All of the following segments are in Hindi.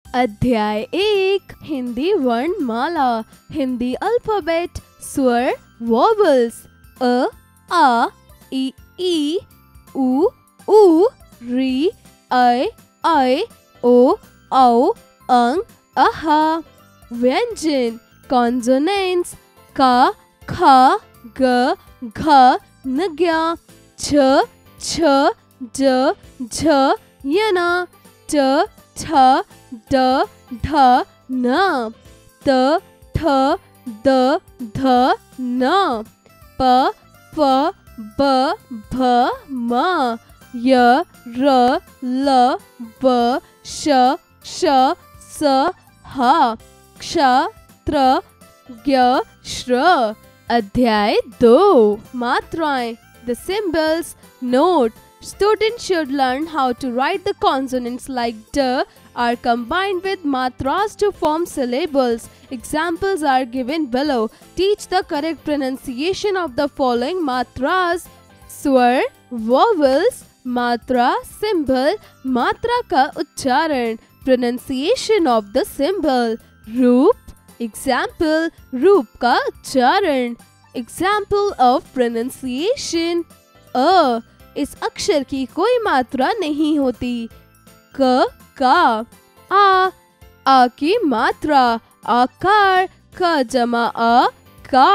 अध्याय 1 हिंदी वर्णमाला। हिंदी अल्फाबेट। स्वर वॉवल्स अ आ इ ई उ ऊ री ऐ ओ औ अंग अहा। व्यंजन कॉन्सोनेंट्स का ख ग घ नज्ञा छ छ ज झ यना ट ठ ड ढ न त थ द ध न प फ ब भ म य र ल व श श स ह क्ष त्र ज्ञ श्र। अध्याय 2 मात्राएं। The symbols. Note: students should learn how to write the consonants like d are combined with matras to form syllables. Examples are given below. Teach the correct pronunciation of the following matras: स्वर vowels, matra symbol, मात्रा का उच्चारण, pronunciation of the symbol, रूप, example, रूप का उच्चारण, example of pronunciation. अ इस अक्षर की कोई मात्रा नहीं होती। क का। आ की मात्रा आकार क जमा अ का।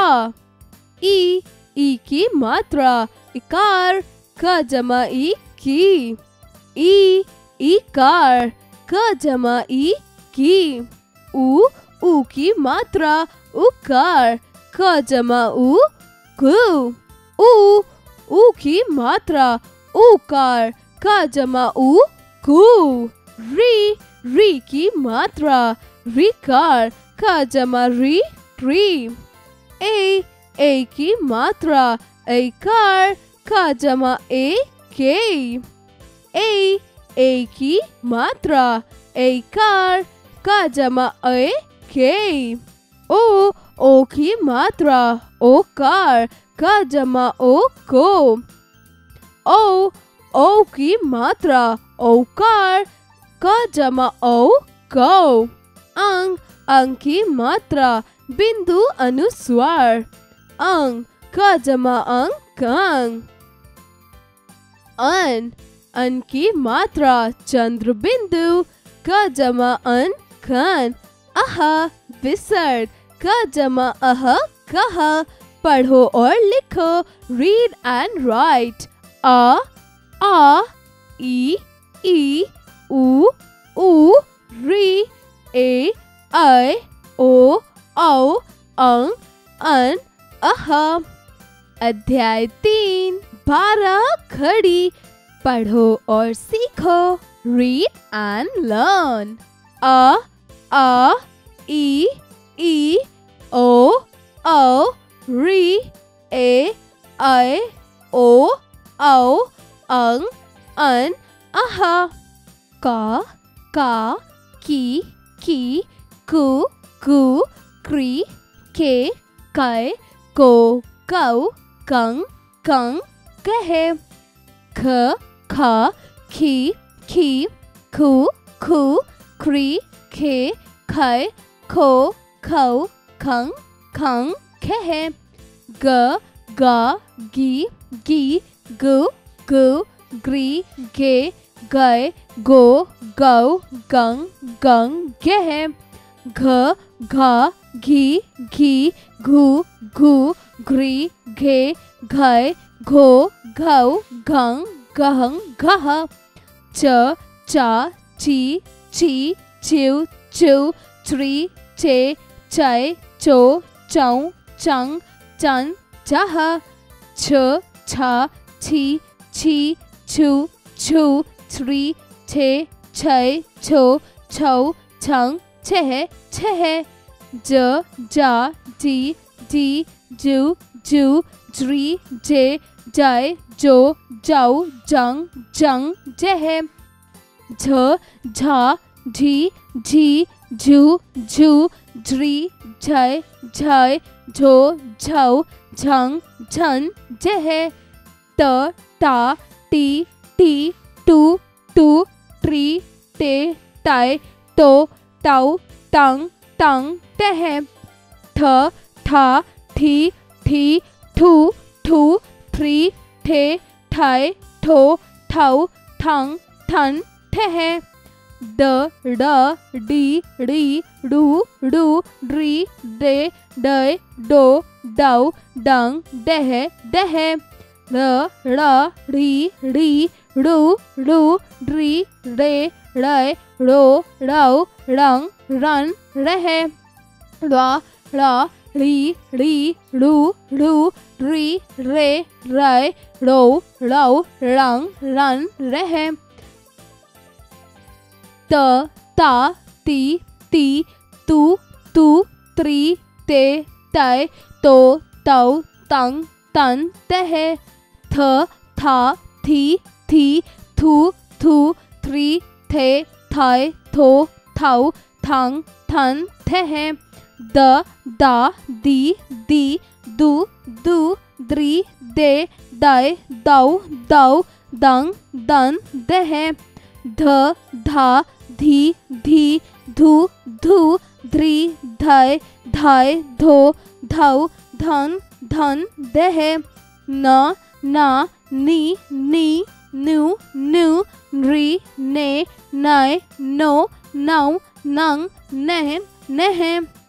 ई की मात्रा इकार क जमा ई की। ईकार क जमा ई की। ऊ की मात्रा उकार क जमा उ कु। ऊ की मात्रा उकार का जमा उ कु। री की मात्रा रिकार का जमा री ट्री। ए की मात्रा एकार का जमा ए के। ए की मात्रा एकार का जमा ए के। ओ की मात्रा ओकार का जमा ओ को। ओ की मात्रा ओकार का जमा ओ को। अंग की मात्रा बिंदु अनुस्वार अंग का जमा अंग कंग। अन की मात्रा चंद्र बिंदु का जमा अन कन। अह विसर्ग का जमा अह कह। पढ़ो और लिखो। Read and write. आ ई उ री ए ऐ ओ औ अंग अन अह। अध्याय 3 12 खड़ी। पढ़ो और सीखो। Read and learn. आ ई ओ औ री ए ऐ ओ औ अंग अन अह। का की कु क्री के कै को कौ कंग कह। ख खी खू क्री खे कै खो खौ खंग कह। गा गी गु ग्री गे गै गो गौ गंग गह। घा घी घू ग्री घे घै घो घौ गहं गह। चा ची चू च्री चे चै चो चौ चंग चन चह। छा छी छू छ्री छे छै छो छौ छंग छह। जा जी जू ज्री जे जय जो जौ जंग जह। झा झी झू ज्री झै झै झो झौ झंग झन जह। टा टी टू ट्री टे टाय टो टौ टंग टंग टह ठ ठा ठी ठी ठू ठू थ्री ठे ठाय ठो ठौ ठंग ठन ठह ड ड डी डी डू डू ड्री डे डय डो डौ डंग डह डह र ड़ डी डी डू डू ड्री डे डय डो डौ रंग रन रह रा रा री री डू डू री रे रय रो रौ रंग रन रह त ता ती ती तू तू त्री ते तय तो तौ तंग तन तह थ था थी थी थू थू थ्री थे थाय थो थौ थंग थन थह द दा दी दी दू दू द्री दे दय दौ दौ दंग दन दह ध धा धी धी धू धू ध्री धय धाय धो धौ धन धन दह न ना नी नी नु नु री ने नय नो नौ नंग नह नह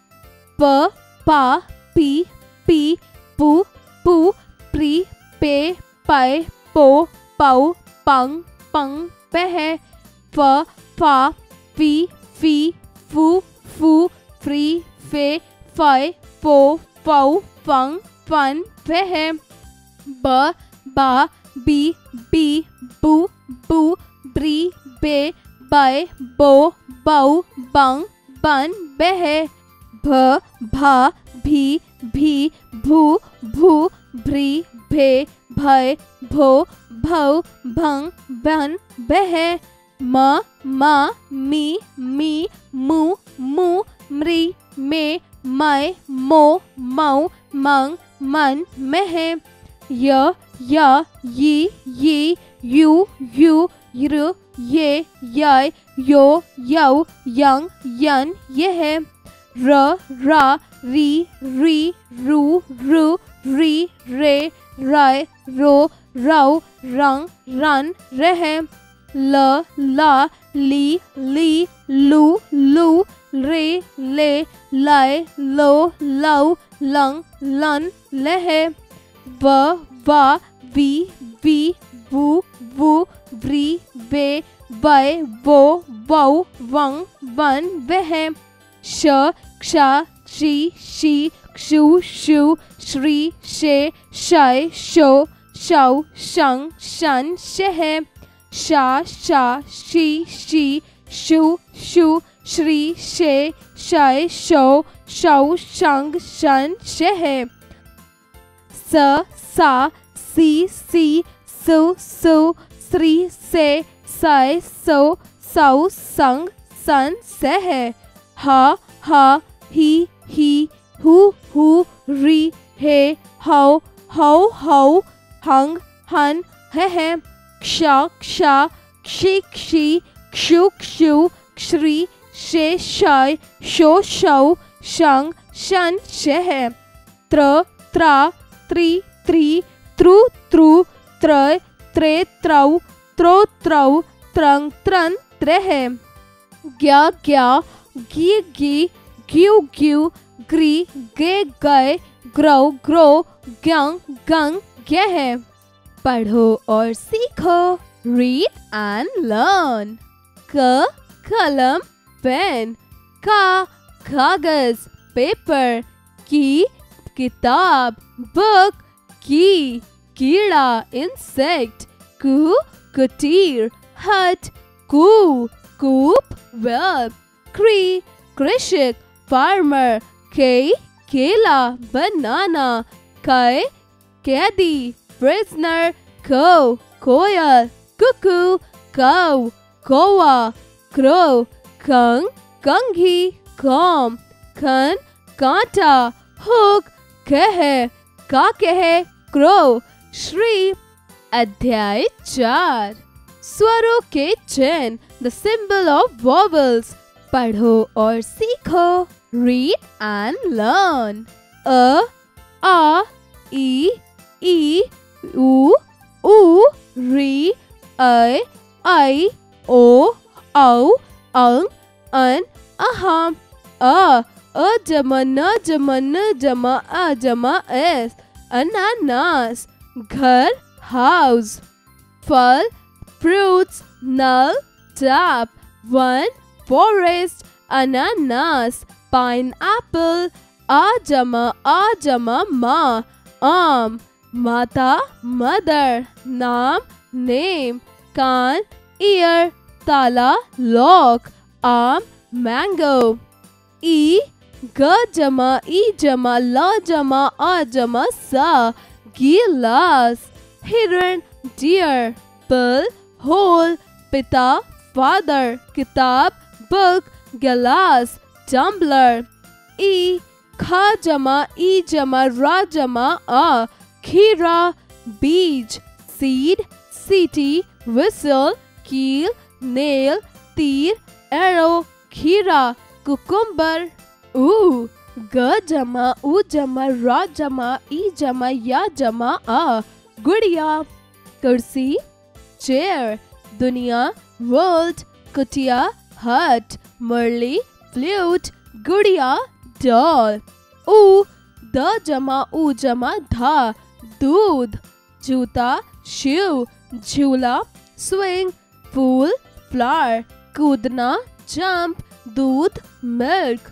प पा पी पी पू पू प्री पे पय पो पौ पंग पंग पह फ फा फी फी फू फू फ्री फे फय फो फौ फंग फन फह ब बा बी बी बू बू ब्री बे बय बो बौ बंग बन बह भ भा भी भी भू भू भ्री भे भय भो भौ भंग बन बह म मा मी मी मु मु म्री मे मय मो मौ मंग मन मह य या यी यू यू यृ ये य यो यौ यंग यन यह र रा री री रू रु री रे रय रो रौ रंग रन रह ल ला ली ली लू लू रे ले लय लो लौ लंग लन लह व वा वी वी वू वू व्री वे वय वो वौ वंग वन वह शक्षा क्षी शी क्षु शु श्री शे शय शो शौ शंग शन शह शा शा शी शी शु शु श्री शे शय शो शौ शंग शन शह स सा सी सी सु सु श्री से सय सो सौ संग सन सह हा हा ही हु री हे हौ हौ हौ हंग हन हहक्षाक्षा क्षि क्षी क्षु क्षु श्री शे शय शो शौ शंग शन शह त्र त्रा त्रि त्रित्रु त्रू त्रय त्रे त्रौ त्रो त्रौ त्रंग त्रन त्रह ग्या ग्या गी गी ग्यू ग्यू ग्री गे गय ग्रौ ग्रो ग्यंग गंग ग्यह पढ़ो और सीखो रीड एंड लर्न क कलम पेन का कागज पेपर की किताब बुक की कीड़ा इंसेक्ट कु कुटीर हट कू कूप वेब क्री कृषक फार्मर के केला बनाना कै कैदी prisoner को कोयल कुकू cow कोवा crow कंग कंघी कॉम खन कांटा हुक कह का कह क्रो श्री अध्याय 4 स्वरों के चिन्ह द सिंबल ऑफ वॉवल्स पढ़ो और सीखो, रीड एंड लर्न। अ आ ई ई उ ऊ री ऐ ऐ ओ औ अंग अन अहम। अ जमा न जमा न जमा अ जमा एस, अनानास। घर हाउस। फल fruits, null, tap, one, forest, ananas, pineapple, ajama ma, arm, mata, mother, naam, name, kaan, ear, tala, lock, arm, mango. E, gajama, ejama, lajama, ajama, sa, gilas, hiran, deer, bull, whole, pita, father, kitab, book, glass, tumbler. E, kha jama, e jama, ra jama, a, khira, beach, seed, city, whistle, keel, nail, teer, arrow, khira, cucumber. U, ga jama, u jama, ra jama, e jama, ya jama, a, gudiya, kursi, chair, दुनिया, world, कुटिया, hut, मुरली, flute, गुड़िया, doll. उ, द जमा उ जमा धा, दूध, जूता, shoe, झूला, swing, फूल, flower, कूदना, jump, दूध, milk.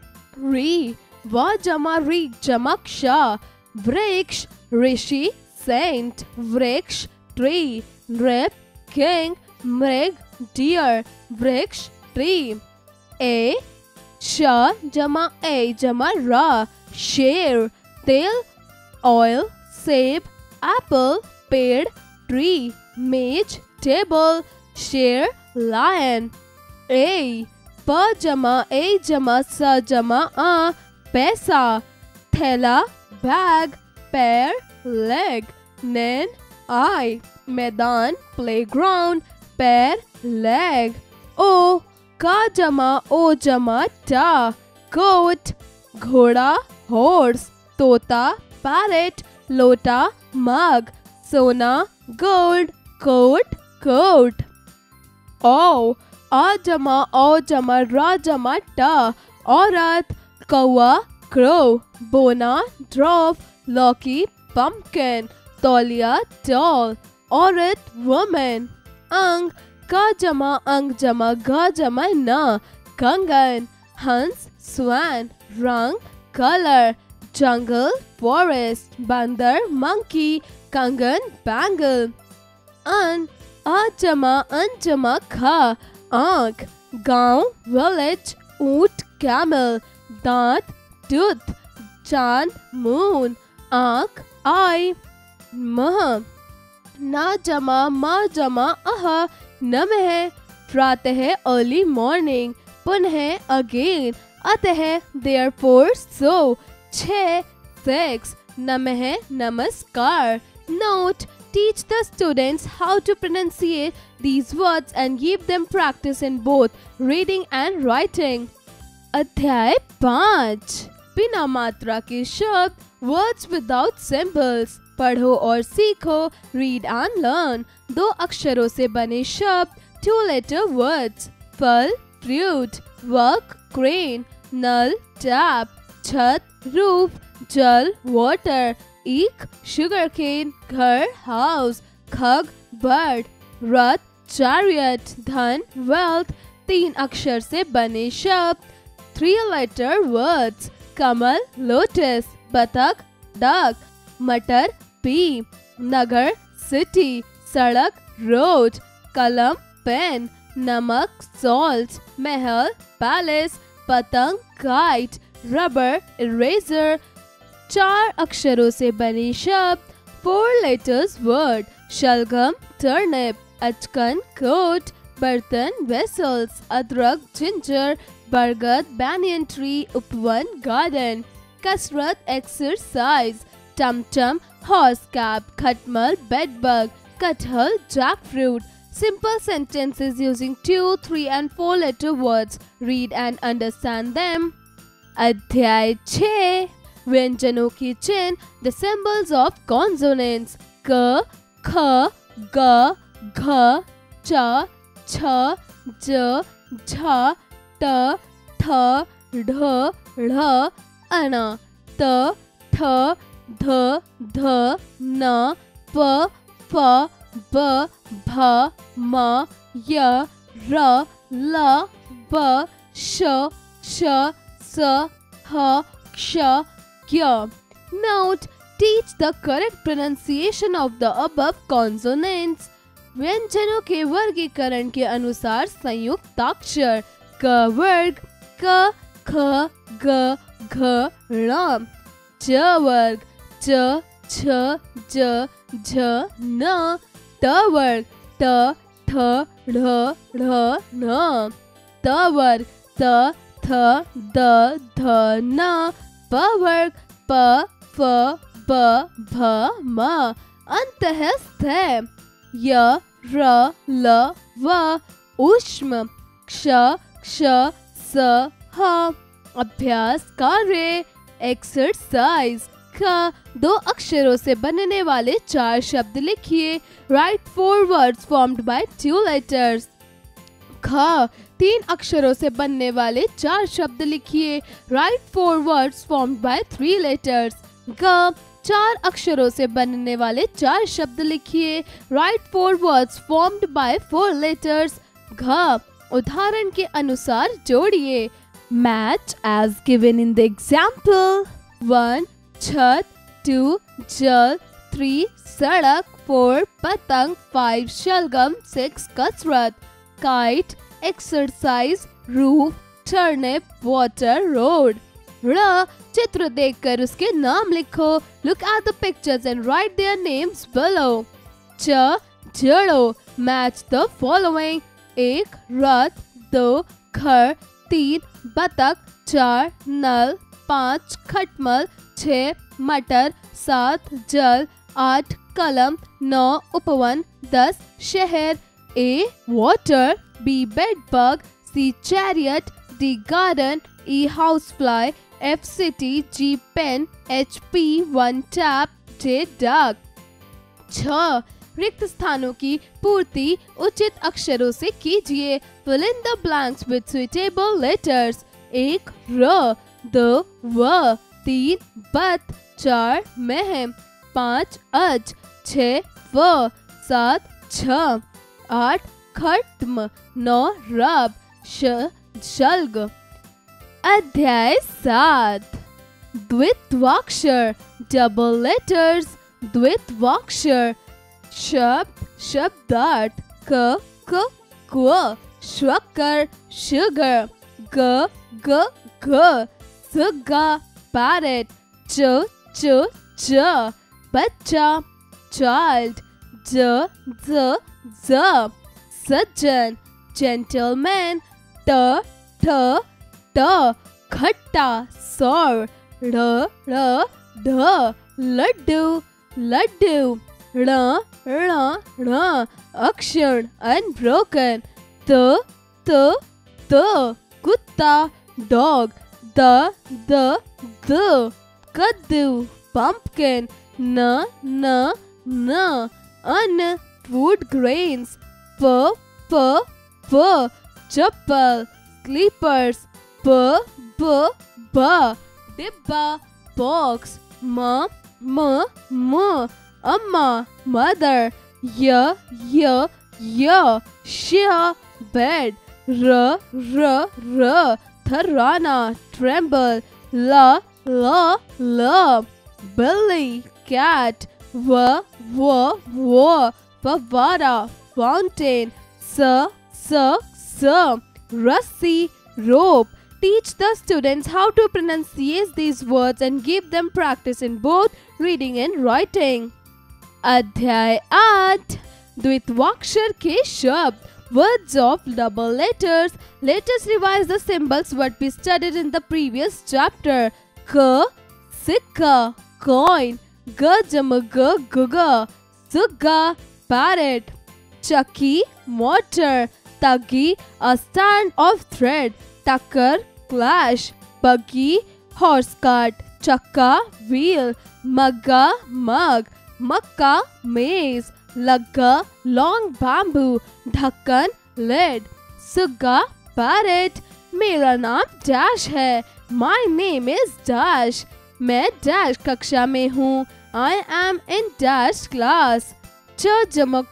री, वा जमा री जमा क्षा, वृक्ष, ऋषि, saint, वृक्ष, tree, rip, king, मृग, deer, वृक्ष, tree. A, श जमा ए जमा रा, शेर, तिल, oil, सेब, apple, पेड़, tree, मेज, table, शेर, lion. A, प जमा ए जमा स जमा आ, पैसा, थैला, bag, पैर, leg, नैन, eye, मैदान, playground, पैर, leg. ओ, का जमा ओ जमा टा, goat, घोड़ा, horse, तोता, parrot, लोटा, mug, सोना, gold, coat, coat. ओ, आ जमा रा जमा टा, औरत, कौआ, crow, बोना, drop, लौकी, pumpkin, तौलिया, doll, औरत, woman. अंग, का जमा अंग जमा गा जमा ना, कंगन, हंस, swan, रंग, color, jungle, forest, बंदर, monkey, कंगन, bangle. अन, आ जमा खा, आँख, गांव, village, ऊंट, camel, दांत, tooth, चांद, moon, आँख, eye. मह, ना जमा मा जमा अह, नमः, प्रातः early morning, पुनः again, अतः therefore so, छः, six, नमः नमस्कार. Note, teach the students how to pronunciate these words and give them practice in both reading and writing. अध्याय 5, बिना मात्रा के शब्द, words without symbols. पढ़ो और सीखो, read and learn. 2 अक्षरों से बने शब्द, 2 letter words. फल, fruit, work, crane, नल, tap, छत, roof, जल, water, ईख, sugarcane, घर, house, खग, bird, रथ, chariot, धन, wealth. 3 अक्षर से बने शब्द, 3 letter words. कमल, lotus, बतख, duck, मटर, pea, नगर, city, सड़क, road, कलम, pen, नमक, salt, महल, palace, पतंग, kite, rubber, eraser. 4 अक्षरों से बने शब्द, 4 letters word. शलगम, turnip, अचकन, coat, बर्तन, vessels, अदरक, ginger, बरगद, banyan tree, उपवन, garden. कसरत, exercise, टमटम, horse cap, खटमल, bedbug, कटहल, jackfruit. simple sentences using 2, 3 and 4 letter words. Read and understand them. अध्याय 6 व्यंजनों की चिन्ह, the symbols of consonants. क, ख, ग, घ, च, छ, ज, झ, ट, ठ, ढ, ढ़, अण, त, थ, ध, ध, न, प, फ, ब, भ, म, य, र, ल, ब, श, श, स, ह, क्ष, ज्ञ. Note: teach the correct pronunciation of the above consonants. व्यंजनों के वर्गीकरण के अनुसार संयुक्ताक्षर. क वर्ग क, ख, ग, घ, ङ. च वर्ग च, छ, ज, झ, न. ट वर्ग ट, ठ, ढ़, ढ़, ण. त वर्ग त, थ, द, ध, न. प वर्ग प, फ, ब, भ, म. अंतः स्थ य, र, ल, व. ऊष्म क्ष, क्ष, स, ह. अभ्यास कार्य एक्सरसाइज. ख, 2 अक्षरों से बनने वाले 4 शब्द लिखिए. Write 4 words formed by 2 letters. ख, 3 अक्षरों से बनने वाले 4 शब्द लिखिए. Write 4 words formed by 3 letters. ग, 4 अक्षरों से बनने वाले 4 शब्द लिखिए. Write 4 words formed by 4 letters. घ, उदाहरण के अनुसार जोड़िए. Match as given in the example. 1 छत, 2 जल, 3 सड़क, 4 पतंग, 5 शलगम, 6 कसरत. Kite exercise, roof, turnip, water, road. र, चित्र देखकर उसके नाम लिखो. Look at the pictures and write their names below. च, जड़ो. Match the following. 1 रथ, 2 घर, 3 बतख, 4 नल, 5 खटमल, 6 मटर, 7 जल, 8 कलम, 9 उपवन, 10 शहर. A water, B bed bug, C chariot, D garden, E housefly, F city, G pen, H P 1 tap, J duck. 6 रिक्त स्थानों की पूर्ति उचित अक्षरों से कीजिए. Fill in the blanks with suitable letters. 1 र, 2 व, 3 बत, 4 महम, 5 अज, 6 व, 7 छ, 8 खट्म, 9 रब, शल्ग. अध्याय 7 द्वित्वाक्षर डबल लेटर्स. द्वित्वाक्षर. शब्द शब्दार्थ. क, क, क्व. शक्कर शुगर. ग, ग, घ. सुग्गा पैरेट. च, च, च. बच्चा चाइल्ड. ज, ज, ज. सज्जन जेंटलमैन. ट, ठ, ट. खट्टा सौर. ढ़, ढ़, ढ. लड्डू लड्डू. ण, ण, ण. अक्षर अनब्रोकन. त, त, त. कुत्ता डॉग. द, द, द. कद्दू pumpkin. न, न, न. अन्न food grains. प, प, प. चप्पल स्लीपर्स. ब, ब, ब. डिब्बा बॉक्स. म, म, म. अम्मा मदर. य, य, य. श बेड. र, र, र. थराना ट्रेम्बल. ल, ल, ल. बिल्ली कैट. व, व, व. फव्वारा फाउंटेन. स, स, स. रस्सी rope. Teach the students how to pronunciate these words and give them practice in both reading and writing. अध्याय 8 द्वित्वाक्षर के शब्द. Words of double letters. Let us revise the symbols what we studied in the previous chapter. K, sikka, coin. G, jam, g, guga. Sugga, parrot. chucky, mortar, tuggy, a stand of thread, tucker, clash, buggy, horse cart, chakka, wheel, mugga, mug, makka, maize, lagga, long bamboo, ढक्कन, lid, सुग्गा, parrot. मेरा नाम डैश है, my name is डैश. मैं डैश कक्षा में हूँ, I am in dash class. च जमक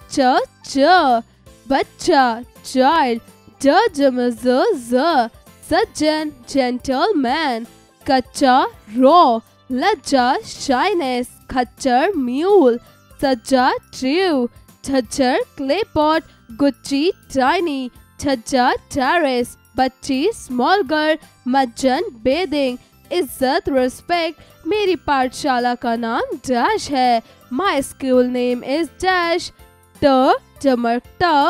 च, बच्चा, child. ज जम ज, सज्जन, gentleman. कच्चा, raw. लज्जा, shyness. खच्चर, mule. सज्जा, true. झज्जर, clay pot. गुच्ची, tiny. छज्जा, terrace. बच्ची, small girl. मज्जन, bathing. इज्जत, respect. मेरी पाठशाला का नाम डैश है, my school name is dash. ट जमक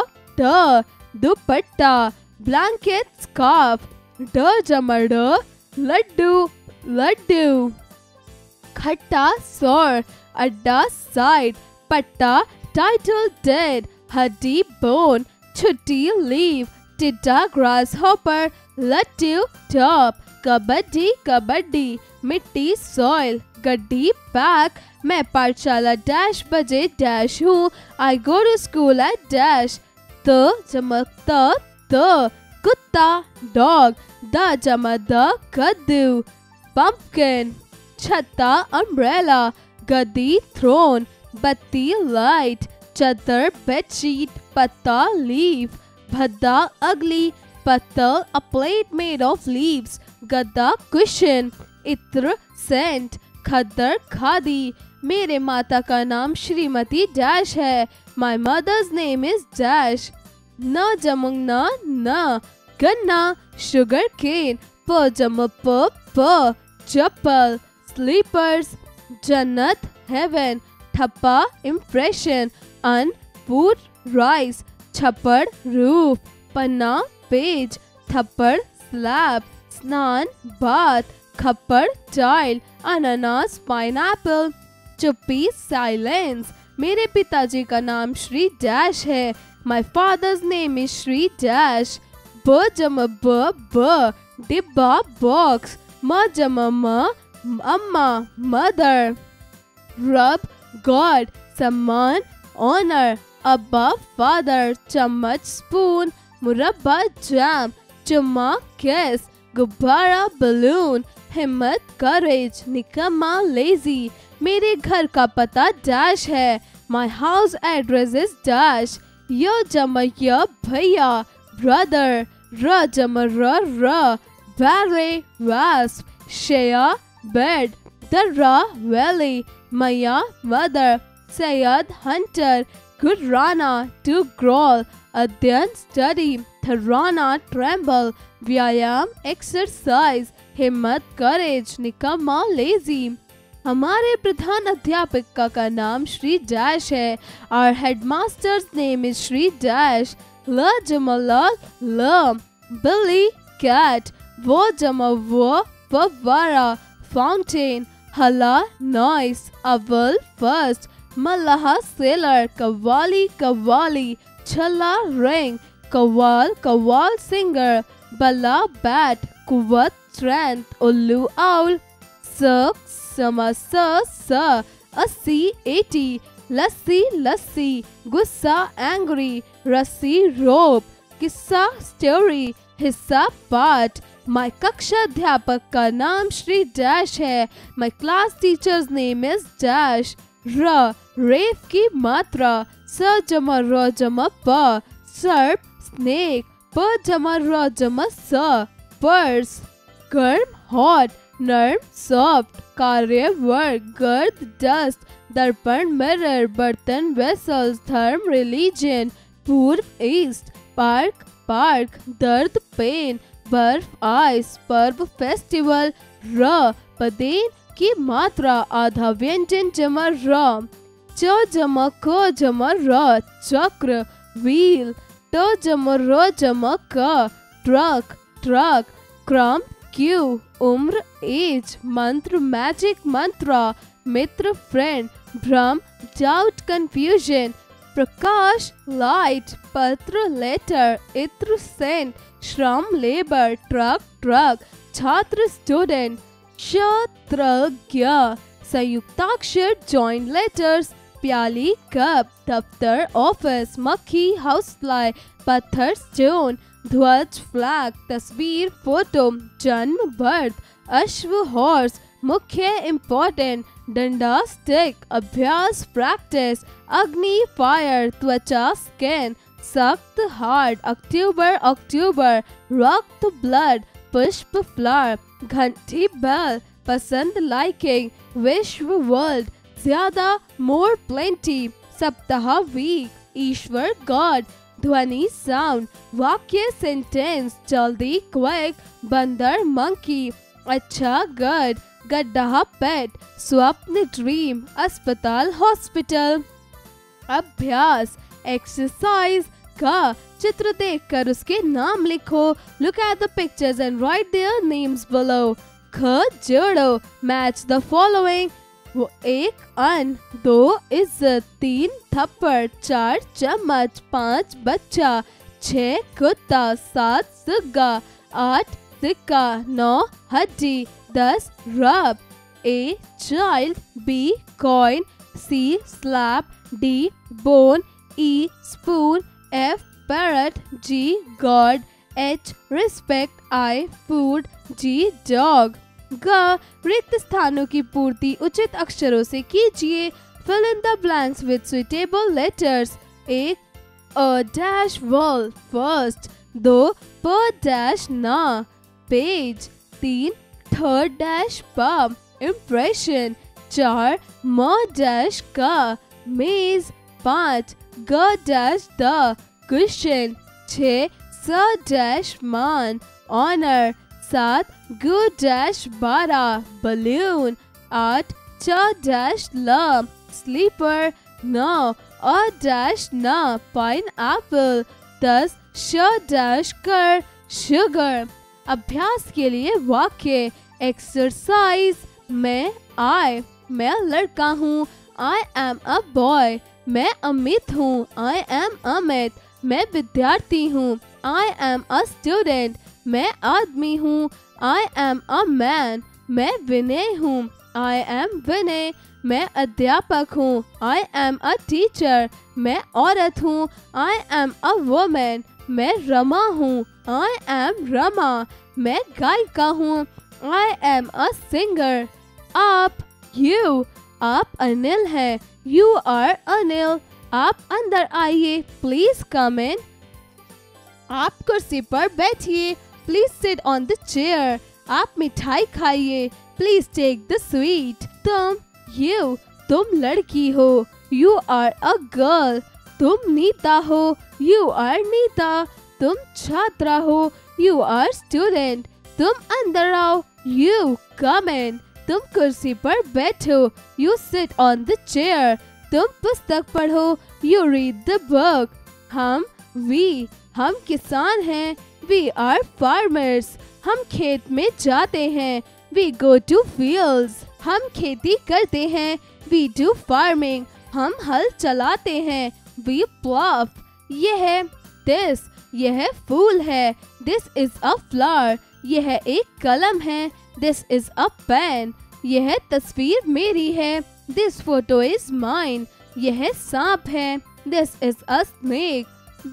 ट, दुपट्टा, blanket, scarf. ड जमक ड, लड्डू, लड्डू. खट्टा, sour. अड्डा, side. पट्टा, title, dead. हड्डी, bone. छुट्टी, leave. टिड्डा, grasshopper. लट्टू, top. कबड्डी, कबड्डी. मिट्टी, soil. गड्डी, back. मैं पाठशाला डैश बजे डैश हूँ, I go to school at dash. त जमक त, कुत्ता, dog. द जमक द, कद्दू, pumpkin. छत्ता, umbrella. गद्दी, throne. बत्ती, light. चद्दर, bedsheet. पत्ता, leaf. भद्दा, ugly. पत्तल, a plate made of leaves. गद्दा, cushion. इत्र, scent. खद्दर, खादी. मेरे माता का नाम श्रीमती डैश है, my mother's name is dash. न जमुंग न, गन्ना, sugar cane. प जम प, चप्पल, slippers. जन्नत, heaven. ठप्पा, impression. अन्न, food, rice. छप्पड़, roof. पन्ना, page. थप्पड़, slab. स्नान, bath. खप्पड़, tile. अनानास, pineapple. चुप्पी, silence. मेरे पिताजी का नाम श्री डैश है, my father's name is Shri dash. ब जम ब, डिब्बा, box. म जम म, अम्मा, mother. रब, God. सम्मान, honor. अब्बा, father. चम्मच, spoon. मुरब्बा, jam. चुम्मा, kiss. गुब्बारा, balloon. हिम्मत, courage. निकम्मा, lazy. मेरे घर का पता डैश है, my house address is dash. य जम य, भैया, brother. र जम र, ballet, wasp. शया, bed. दर्रा, valley. मैया, mother. Syed, hunter. गुर्राना, to growl. अध्ययन, study. थर्राना, tremble. व्यायाम, exercise. हिम्मत, courage. निकम्मा, lazy. हमारे प्रधान अध्यापिका का नाम श्री डैश है, our headmaster's name is Shri dash. ल जम ल, Billy, cat. वो जम वो, फव्वारा, fountain. हला, noise. अव्वल, first. मल्लाह, sailor. कव्वाली, कव्वाली. छल्ला, ring. कव्वाल, कव्वाल, singer. बल्ला, bat. कुव्वत, strength. उल्लू, owl. स, अस्सी, 80. लस्सी, लस्सी. गुस्सा, angry. रस्सी, rope. किस्सा, story. हिस्सा, part. My कक्षा अध्यापक का नाम श्री डैश है, my class teacher's name is dash. र, रेफ की मात्रा. स जमा र जमा प, सर्प, snake. प जमा र जमा स, पर्स. गर्म, hot. नर्म, सॉफ्ट. कार्य, वर्क. गर्द, डस्ट. दर्पण, मिरर. बर्तन, वेसल्स. धर्म, रिलीजन. पूर्व, ईस्ट. Park, park. दर्द, पेन. बर्फ, आइस. पर्व, फेस्टिवल. र, पदेन की मात्रा. आधा व्यंजन जमा र. च जमा क जमा र, चक्र. व्हील. ट जमा र जमा क, ट्रक, ट्रक. क्रम, क्यू. उम्र, एज. मंत्र, मैजिक, मंत्रा. मित्र, फ्रेंड. भ्रम, डाउट, कंफ्यूजन. प्रकाश light, पत्र letter, इत्र scent, श्रम labor, truck, छात्र student, क्षत्रज्ञ, संयुक्ताक्षर joint letters, प्याली कप, दफ्तर ऑफिस, मक्खी housefly, पत्थर stone, ध्वज फ्लैग, तस्वीर फोटो, जन्म बर्थ, अश्व हॉर्स, मुख्य इम्पोर्टेंट, डंडा स्टिक, अभ्यास प्रैक्टिस, अग्नि फायर, त्वचा स्किन, सख्त हार्ड, अक्टूबर, रक्त ब्लड, पुष्प फ्लावर, घंटी बेल, पसंद लाइकिंग, विश्व वर्ल्ड, ज्यादा मोर प्लेंटी, सप्ताह वीक, ईश्वर गॉड, ध्वनि साउंड, वाक्य सेंटेंस, जल्दी क्विक, बंदर मंकी, अच्छा गुड, गड्ढा पेट, स्वप्न ड्रीम, अस्पताल हॉस्पिटल। अभ्यास एक्सरसाइज का, चित्र देखकर उसके नाम लिखो। Look at the pictures and write their names below. ख जोड़ो, मैच द फॉलोइंग। वो 1 अन, 2 इज्जत, 3 थप्पड़, 4 चम्मच, 5 बच्चा, 6 कुत्ता, 7 सुग्गा, 8 सिक्का, 9 हड्डी, 10 रब। A child, B coin, C slap, D bone, E spoon, F parrot, G god, H respect, I food, G dog। ग रिक्त स्थानों की पूर्ति उचित अक्षरों से कीजिए। Fill in the blanks with suitable letters। 1 a dash wall first, 2 p dash na page, 3 third dash pub impression, 4 m dash ka maze, 5 g dash the cushion, 6 s dash man honor, 7 gu dash bara balloon, 8 ch dash la sleeper, 9 a dash na pineapple, 10 sh dash kar sugar। अभ्यास के लिए वाक्य एक्सरसाइज। मैं लड़का हूँ। I am a boy। मैं अमित हूँ। I am Amit. मैं विद्यार्थी हूँ। I am a student। मैं आदमी हूँ। I am a man। मैं विनय हूँ। I am विनय। मैं अध्यापक हूँ। I am a teacher। मैं औरत हूँ। I am a woman। मैं रमा हूँ। I am Rama. मैं गायिका हूँ। I am a singer। आप आप अनिल हैं। You are Anil. आप अंदर आइए। Please come in। आप कुर्सी पर बैठिए। Please sit on the chair। आप मिठाई खाइए। Please take the sweet। तुम लड़की हो। You are a girl। तुम नीता हो। You are Nita. तुम छात्रा हो। You are student। तुम अंदर आओ। You come in। तुम कुर्सी पर बैठो। You sit on the chair। तुम पुस्तक पढ़ो। You read the book। हम किसान हैं। We are farmers। हम खेत में जाते हैं। We go to fields। हम खेती करते हैं। We do farming। हम हल चलाते हैं। We plow। यह फूल है। This is a flower। यह एक कलम है। This is a pen। यह तस्वीर मेरी है। This photo is mine। यह सांप है। This is a snake।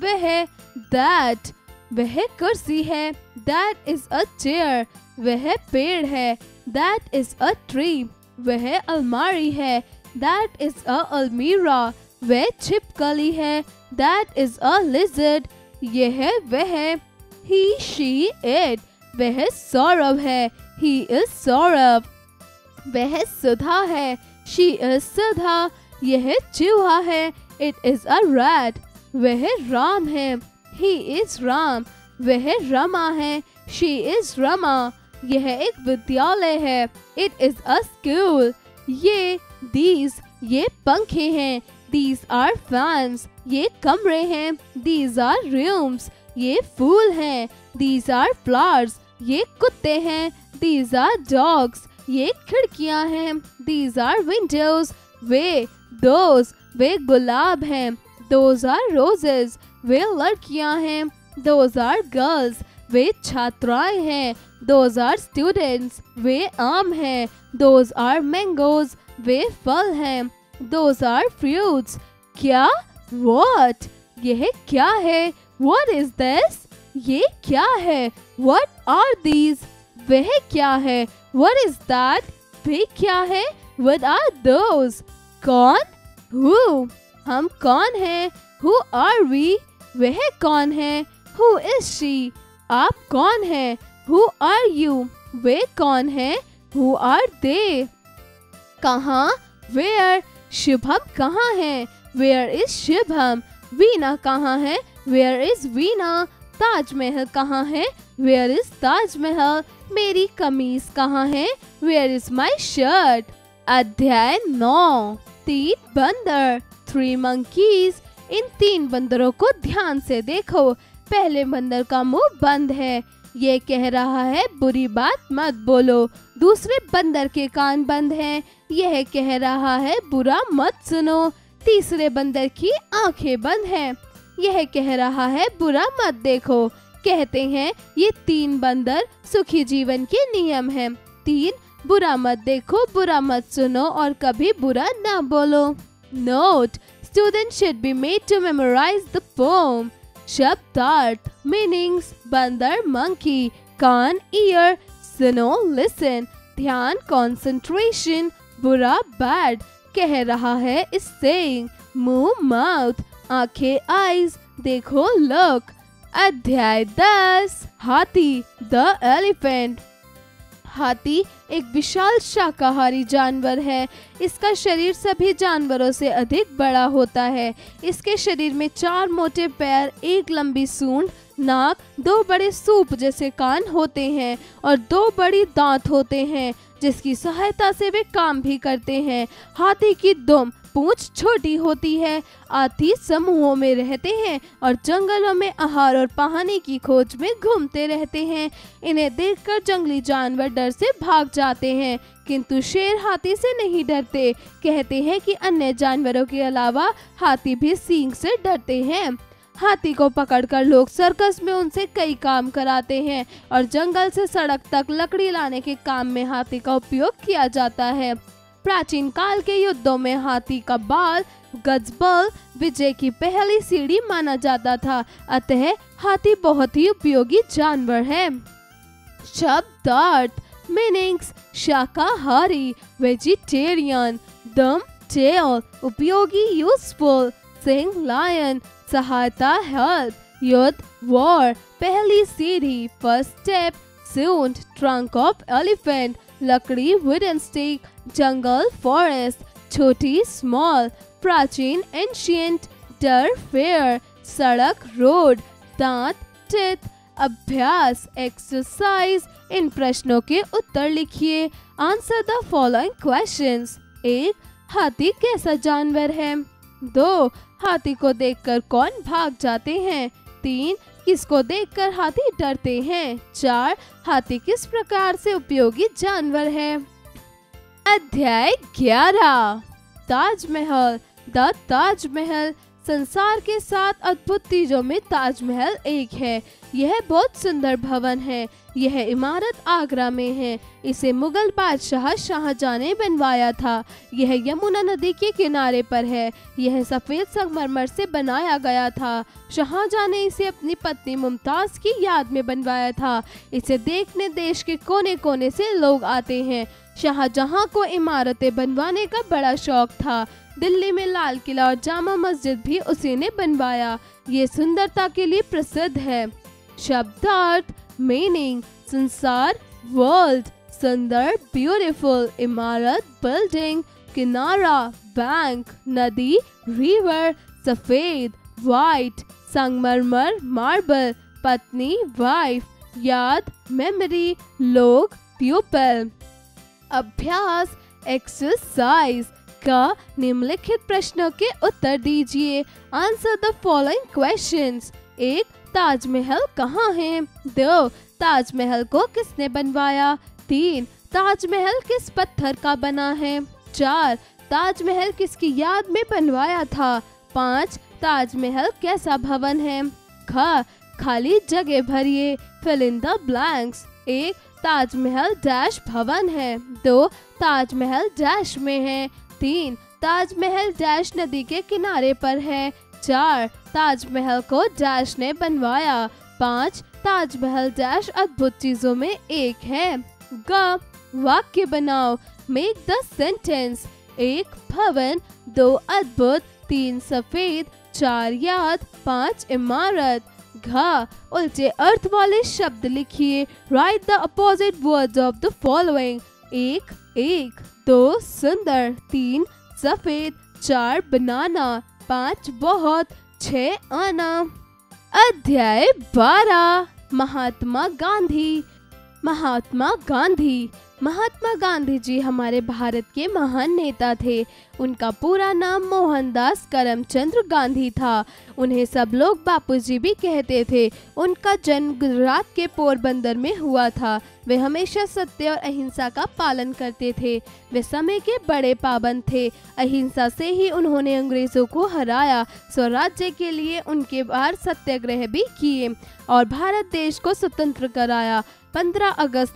वह कुर्सी है। That is a chair। वह पेड़ है। That is a tree। वह अलमारी है। That is a almirah। वह छिपकली है। That is a lizard। वह he she it। वह सौरभ है। He is Saurabh. वह सुधा है। She is सुधा। यह चूहा है। It is a rat। वह राम है। He is Ram. वह रमा है। She is Rama. यह एक विद्यालय है। It is a school। ये पंखे हैं। These are fans। ये कमरे हैं। These are rooms। ये फूल हैं। These are flowers। ये कुत्ते हैं। These are dogs। ये खिड़कियां हैं। These are windows। वे गुलाब हैं। Those are roses. वे लड़कियां हैं. Those are girls. वे छात्राएं हैं. Those are students. वे आम हैं. Those are mangoes. वे फल हैं. Those are fruits. क्या? What? यह क्या है? What is this? ये क्या है? What are these? वह क्या है? What is that? वे क्या है? What are those? कौन? Who? हम कौन हैं? Who are we? वह कौन है? Who is she? आप कौन हैं? Who are you? वे कौन हैं? Who are they? कहाँ? Where? शुभम कहाँ है? Where is Shubham? वीना कहाँ है? Where is Veena? ताजमहल कहाँ है? Where is Taj Mahal? मेरी कमीज कहाँ है? Where is my shirt? अध्याय 9. 3 बंदर. 3 monkeys. इन 3 बंदरों को ध्यान से देखो. पहले बंदर का मुंह बंद है. ये कह रहा है बुरी बात मत बोलो. दूसरे बंदर के कान बंद हैं. यह कह रहा है बुरा मत सुनो. तीसरे बंदर की आंखें बंद हैं. यह कह रहा है बुरा मत देखो. कहते हैं ये 3 बंदर सुखी जीवन के नियम हैं. 3 बुरा मत देखो, बुरा मत सुनो और कभी बुरा ना बोलो. Note: Students should be made to memorize the poem. शब्दार्थ. Meanings: बंदर monkey, कान ear, सुनो listen, ध्यान concentration, बुरा bad, कह रहा है is saying, मुंह mouth, आंखें eyes, देखो look. अध्याय 10. हाथी. The elephant. हाथी एक विशाल शाकाहारी जानवर है. इसका शरीर सभी जानवरों से अधिक बड़ा होता है. इसके शरीर में 4 मोटे पैर, 1 लंबी सूंड, नाक, 2 बड़े सूप जैसे कान होते हैं और 2 बड़ी दांत होते हैं जिसकी सहायता से वे काम भी करते हैं. हाथी की दुम पूंछ छोटी होती है. हाथी समूहों में रहते हैं और जंगलों में आहार और पानी की खोज में घूमते रहते हैं. इन्हें देखकर जंगली जानवर डर से भाग जाते हैं, किंतु शेर हाथी से नहीं डरते. कहते हैं कि अन्य जानवरों के अलावा हाथी भी सींग से डरते हैं. हाथी को पकड़कर लोग सर्कस में उनसे कई काम कराते हैं और जंगल से सड़क तक लकड़ी लाने के काम में हाथी का उपयोग किया जाता है. प्राचीन काल के युद्धों में हाथी का बाल गजबल विजय की पहली सीढ़ी माना जाता था. अतः हाथी बहुत ही उपयोगी जानवर है. शब्दार्थ. मीनिंग्स: शाकाहारी, वेजिटेरियन, दम टेल, उपयोगी यूजफुल, सिंग लायन, सहायता हेल्प, युद्ध वॉर, पहली सीढ़ी फर्स्ट स्टेप, सूंड ट्रंक ऑफ एलिफेंट, लकड़ी वुडन स्टिक, जंगल फॉरेस्ट, छोटी स्मॉल, प्राचीन एंशियंट, डर फेयर, सड़क रोड, दांत टिथ. अभ्यास एक्सरसाइज. इन प्रश्नों के उत्तर लिखिए. Answer the following questions. 1. हाथी कैसा जानवर है? 2. हाथी को देखकर कौन भाग जाते हैं? 3. किसको देखकर हाथी डरते हैं? 4. हाथी किस प्रकार से उपयोगी जानवर है? अध्याय 11. ताजमहल. द ताजमहल. संसार के 7 अद्भुत चीजों में ताजमहल एक है. यह बहुत सुंदर भवन है. यह इमारत आगरा में है. इसे मुगल बादशाह शाहजहां ने बनवाया था. यह यमुना नदी के किनारे पर है. यह सफेद संगमरमर से बनाया गया था. शाहजहां ने इसे अपनी पत्नी मुमताज की याद में बनवाया था. इसे देखने देश के कोने कोने से लोग आते हैं. शाहजहां को इमारतें बनवाने का बड़ा शौक था. दिल्ली में लाल किला और जामा मस्जिद भी उसी ने बनवाया. ये सुंदरता के लिए प्रसिद्ध है. शब्दार्थ. मीनिंग: संसार वर्ल्ड, सुंदर ब्यूटीफुल, इमारत बिल्डिंग, किनारा बैंक, नदी रिवर, सफेद वाइट, संगमरमर मार्बल, पत्नी वाइफ, याद मेमोरी, लोग प्यूपल. अभ्यास एक्सरसाइज का निम्नलिखित प्रश्नों के उत्तर दीजिए. Answer the following questions. 1. Taj Mahal कहाँ है? 2. ताजमहल को किसने बनवाया? 3. ताजमहल किस पत्थर का बना है? 4. ताजमहल किसकी याद में बनवाया था? 5. ताजमहल कैसा भवन है? ख, खाली जगह भरिए, fill in the blanks. 1, Taj Mahal dash भवन है। 2, ताजमहल डैश में है। 3, ताजमहल डैश नदी के किनारे पर है। 4, ताजमहल को डैश ने बनवाया। 5, ताजमहल डैश अद्भुत चीजों में एक है। ग, वाक्य बनाओ, मेक द सेंटेंस। 1, भवन, 2, अद्भुत, 3, सफेद, 4, याद, 5, इमारत। घ, उल्टे अर्थ वाले शब्द लिखिए, write the opposite words of the following. 1, एक, 2, सुंदर, 3, सफेद, 4, बनाना, 5, बहुत, 6, आना। अध्याय 12, महात्मा गांधी। महात्मा गांधी। महात्मा गांधी जी हमारे भारत के महान नेता थे। उनका पूरा नाम मोहनदास करमचंद गांधी था। उन्हें सब लोग बापूजी भी कहते थे। उनका जन्म गुजरात के पोरबंदर में हुआ था। वे हमेशा सत्य और अहिंसा का पालन करते थे। वे समय के बड़े पाबंद थे। अहिंसा से ही उन्होंने अंग्रेजों को हराया। स्वराज्य के लिए उनके बाहर सत्याग्रह भी किए और भारत देश को स्वतंत्र कराया। 15 अगस्त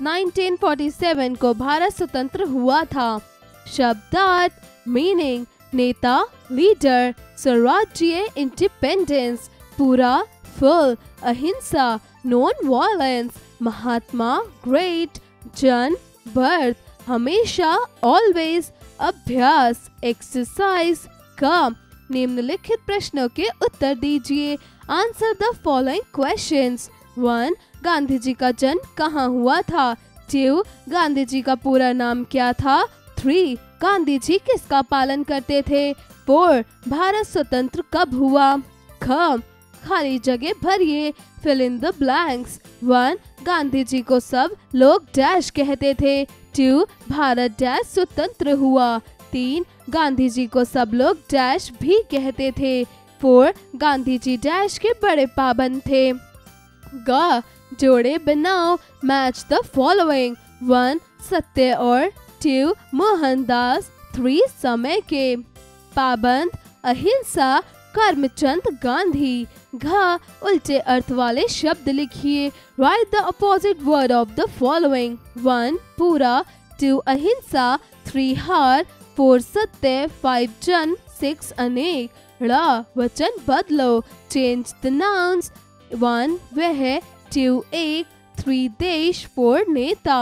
1947 को भारत स्वतंत्र हुआ था। शब्दार्थ, मीनिंग, नेता, लीडर, स्वराज्य, इंडिपेंडेंस, पूरा, फुल, अहिंसा, नॉन वायलेंस, महात्मा, ग्रेट, जन, बर्थ, हमेशा, ऑलवेज, अभ्यास, एक्सरसाइज। का, निम्नलिखित प्रश्नों के उत्तर दीजिए। Answer the following questions. 1, Gandhi ji का जन्म कहाँ हुआ था? 2, गांधी जी का पूरा नाम क्या था? 3, गांधी जी किसका पालन करते थे? 4, भारत स्वतंत्र कब हुआ? ख, खाली जगह भरिए, fill in the blanks. 1, Gandhi ji को सब लोग डैश कहते थे। 2, भारत डैश स्वतंत्र हुआ। 3, गांधी जी को सब लोग डैश भी कहते थे। 4, गांधी जी डैश के बड़े पाबंद थे। ग, जोड़े बनाओ, मैच द फॉलोइंग। 1, सत्य और, 2, मोहनदास, 3, समय के। पाबंद, अहिंसा, करमचंद गांधी। घ, उल्टे अर्थ वाले शब्द लिखिए, write the opposite word of the following. 1, पूरा, 2, अहिंसा, 3, हार, 4, सत्य, 5, जन, 6, अनेक। ड़, वचन बदलो, चेंज द नाउन्स। 1, वह, 2, एक, 3, देश, 4, नेता।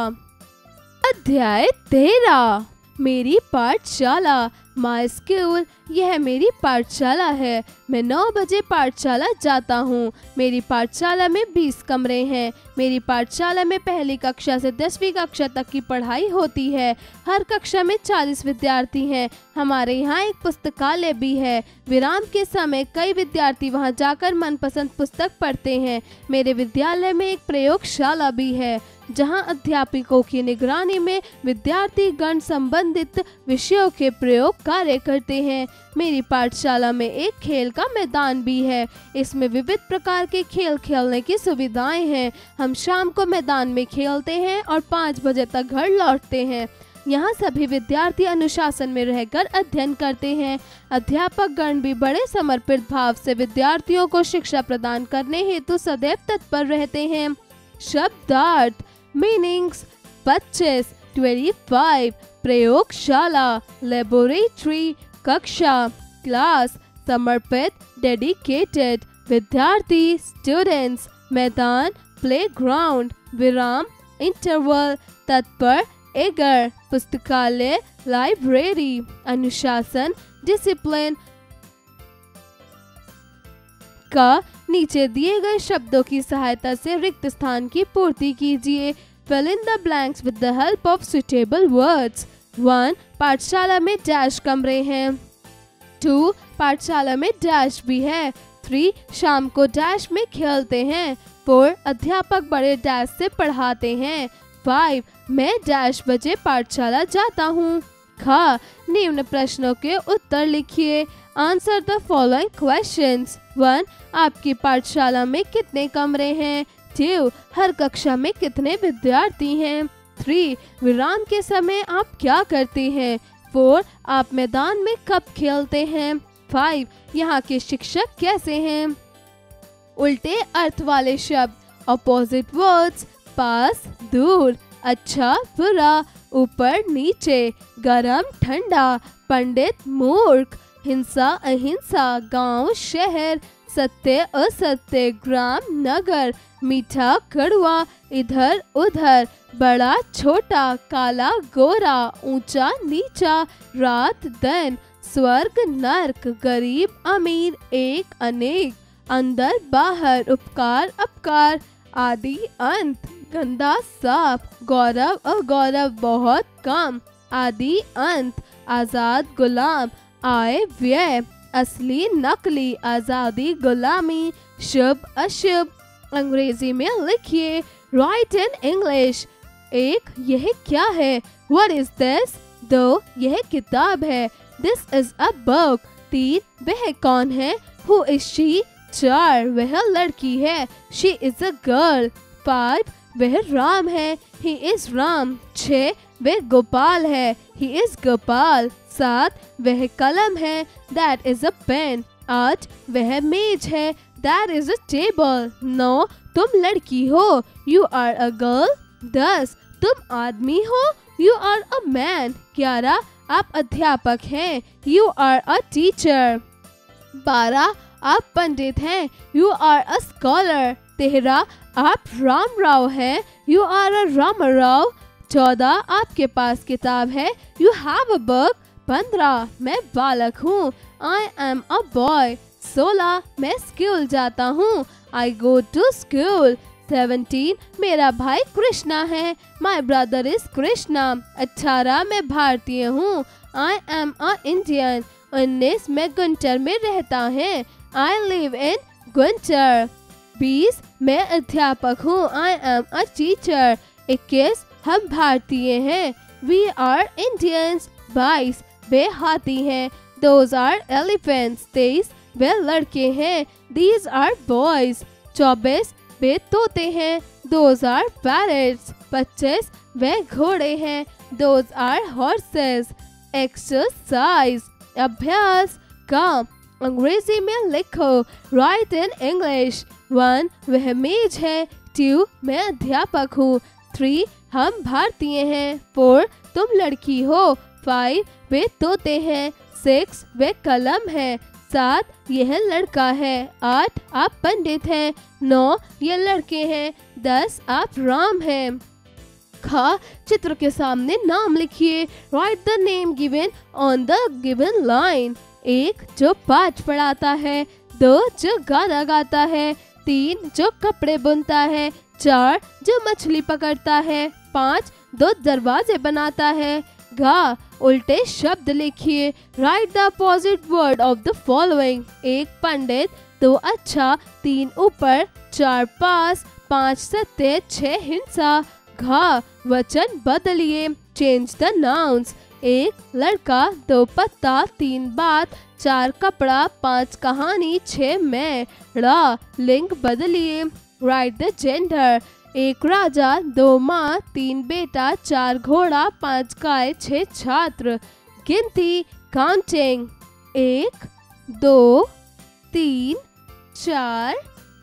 अध्याय 13, मेरी पाठशाला, माय स्कूल। यह मेरी पाठशाला है। मैं 9 बजे पाठशाला जाता हूँ। मेरी पाठशाला में 20 कमरे हैं। मेरी पाठशाला में पहली कक्षा से 10वीं कक्षा तक की पढ़ाई होती है। हर कक्षा में 40 विद्यार्थी हैं। हमारे यहाँ एक पुस्तकालय भी है। विराम के समय कई विद्यार्थी वहाँ जाकर मनपसंद पुस्तक पढ़ते हैं। मेरे विद्यालय में एक प्रयोगशाला भी है, जहाँ अध्यापकों की निगरानी में विद्यार्थी गण संबंधित विषयों के प्रयोग कार्य करते हैं। मेरी पाठशाला में एक खेल का मैदान भी है। इसमें विविध प्रकार के खेल खेलने की सुविधाएं हैं। हम शाम को मैदान में खेलते हैं और 5 बजे तक घर लौटते हैं। यहाँ सभी विद्यार्थी अनुशासन में रहकर अध्ययन करते हैं। अध्यापक गण भी बड़े समर्पित भाव से विद्यार्थियों को शिक्षा प्रदान करने हेतु सदैव तत्पर रहते हैं। शब्दार्थ, मीनिंग्स। 25, 25, प्रयोगशाला, लेबोरेटरी, कक्षा, क्लास, समर्पित, डेडिकेटेड, विद्यार्थी, स्टूडेंट्स, मैदान, प्लेग्राउंड, विराम, इंटरवल, तत्पर, एगर, पुस्तकालय, लाइब्रेरी, अनुशासन, डिसिप्लिन। का, नीचे दिए गए शब्दों की सहायता से रिक्त स्थान की पूर्ति कीजिए। Fill in the blanks with the help of suitable words. 1, पाठशाला में डैश कमरे हैं। 2, पाठशाला में डैश भी है। 3, शाम को डैश में खेलते हैं। 4, अध्यापक बड़े डैश से पढ़ाते हैं। 5, मैं डैश बजे पाठशाला जाता हूँ। ख, निम्न प्रश्नों के उत्तर लिखिए। Answer the following questions. 1, आपकी पाठशाला में कितने कमरे हैं? 2, हर कक्षा में कितने विद्यार्थी हैं? 3, विराम के समय आप क्या करते हैं? 4, आप मैदान में कब खेलते हैं? 5 यहाँ के शिक्षक कैसे हैं? उल्टे अर्थ वाले शब्द, ऑपोजिट वर्ड्स, पास दूर, अच्छा बुरा, ऊपर नीचे, गरम ठंडा, पंडित मूर्ख, हिंसा अहिंसा, गांव शहर, सत्य असत्य, ग्राम नगर, मीठा कड़वा, इधर उधर, बड़ा छोटा, काला गोरा, ऊंचा नीचा, रात दिन, स्वर्ग नर्क, गरीब अमीर, एक अनेक, अंदर बाहर, उपकार अपकार, आदि अंत, गंदा साफ, गौरव अगौरव, बहुत कम, आदि अंत, आजाद गुलाम, आय व्यय, असली नकली, आजादी गुलामी, शुभ अशुभ। अंग्रेजी में लिखिए, राइट इन इंग्लिश। 1. यह क्या है? What is this? 2. यह किताब है। This is a book. 3. वह कौन है? Who is she? 4. वह लड़की है। She is a girl. 5. वह राम है। He is Ram. 6. वह गोपाल है। He is Gopal. 7. वह कलम है। That is a pen. 8. वह मेज है। That is a table. 9. तुम लड़की हो। You are a girl. 10. तुम आदमी हो। You are a man. 11. आप अध्यापक हैं। You are a teacher. 12. आप पंडित हैं। You are a scholar. 13. आप राम राव हैं। You are a Ramarao. 14. आपके पास किताब है। You have a book. 15. मैं बालक हूँ। I am a boy. 16. मैं स्कूल जाता हूँ। I go to school. 17. मेरा भाई कृष्णा है। My brother is Krishna. 18. मैं भारतीय हूँ। I am a Indian. 19. मैं गुंटर में रहता है। I live in Guntur. 20. मैं अध्यापक हूँ। I am a teacher. 21. हम भारतीय हैं। We are Indians. 22. वे हाथी हैं। Those are elephants. 23. वे लड़के हैं। These are boys. 24. वे तोते हैं। Those are parrots. 25. वे घोड़े हैं। Those are horses. Exercise. अभ्यास। काम। अंग्रेजी में लिखो, Write in English. 1. वह मेज है। 2. मैं अध्यापक हूँ। 3. हम भारतीय हैं। 4. तुम लड़की हो। 5. वे तोते हैं। 6. वे कलम है। 7. यह लड़का है। 8. आप पंडित हैं। 9. ये लड़के हैं। 10. आप राम हैं। ख. चित्र के सामने नाम लिखिए। Write the name given on the given line. 1. जो पाठ पढ़ाता है। 2. जो गाना गाता है। 3. जो कपड़े बुनता है। 4. जो मछली पकड़ता है। 5. 2 दरवाजे बनाता है। घ. उल्टे शब्द लिखिए। Write the opposite word of the following. 1. पंडित। 2. अच्छा। 3. ऊपर। 4. पास। 5. सत्य। 6. हिंसा। घ. वचन बदलिए। Change the nouns. 1. लड़का। 2. पत्ता। 3. बात। 4. कपड़ा। 5. कहानी। 6. मैं। ड़. लिंग बदलिए। Write the gender. 1. राजा। 2. माँ। 3. बेटा। 4. घोड़ा। 5. गाय। 6. छात्र। गिनती। काउंटिंग। 1 2 3 4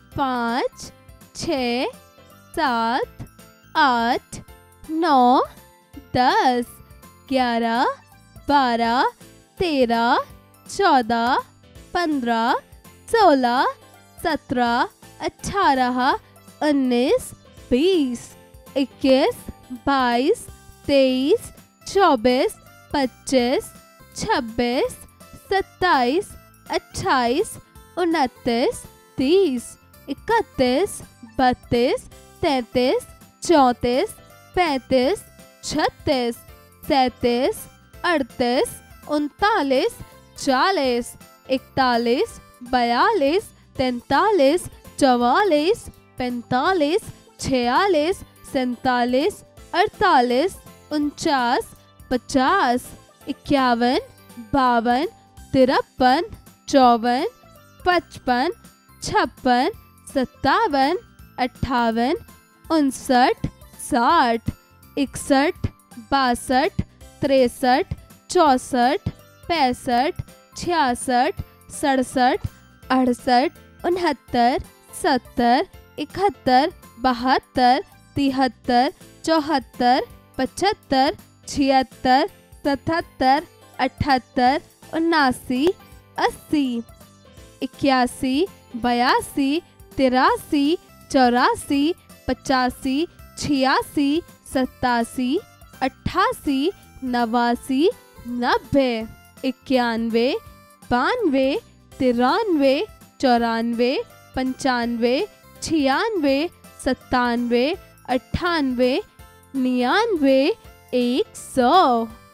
5 6 7 8 9 10 11 12 13 14 15 16 17 18 19 20 21 22 23 24 25 26 27 28 29 30 31 32 33 34 35 36 37 38 39 40 41 42 43 44 45 46 47 48 49 50 51 52 53 54 55 56 57 58 59 60 61 62 63 64 65 66 67, 68, 69, 70, 71, 72, 73, 74, 75, 76, 77, 78, 79, 80, 81, 82, 83, 84, 85, 86, 87, 88, 89, 90, 91, 92, 93, 94, 95, 96, 97, 98, 99, 100।